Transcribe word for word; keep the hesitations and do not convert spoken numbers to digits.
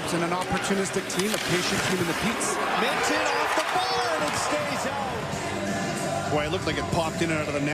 Caps and an opportunistic team, a patient team in the Pete's. Minton off the bar and it stays out. Boy, it looked like it popped in and out of the net.